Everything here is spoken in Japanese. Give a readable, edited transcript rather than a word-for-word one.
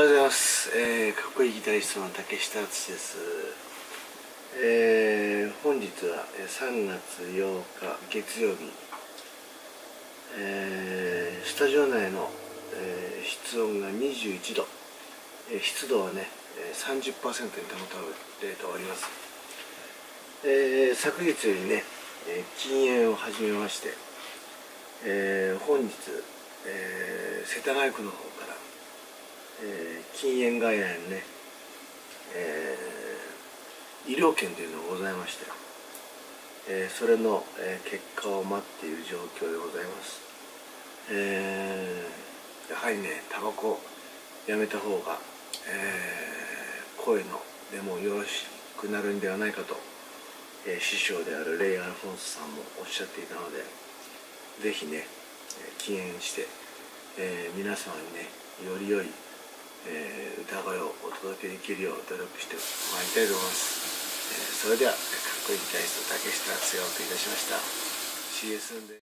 ようございます。かっこいいギタリストの竹下敦です。本日は3月8日月曜日、スタジオ内の、室温が21度、湿度はね 30% に保たれております。昨月よりね禁煙を始めまして、本日、世田谷区の方から禁煙外来のね、医療券というのがございまして、それの、結果を待っている状況でございます。やはりねタバコやめた方が、声の出もよろしくなるんではないかと、師匠であるレイ・アルフォンソさんもおっしゃっていたので、ぜひね禁煙して、皆様にねより良い歌声をお届けできるよう努力してまいりたいと思います。それではかっこいいギタリスト竹下敦がお送りいたしました。 CS で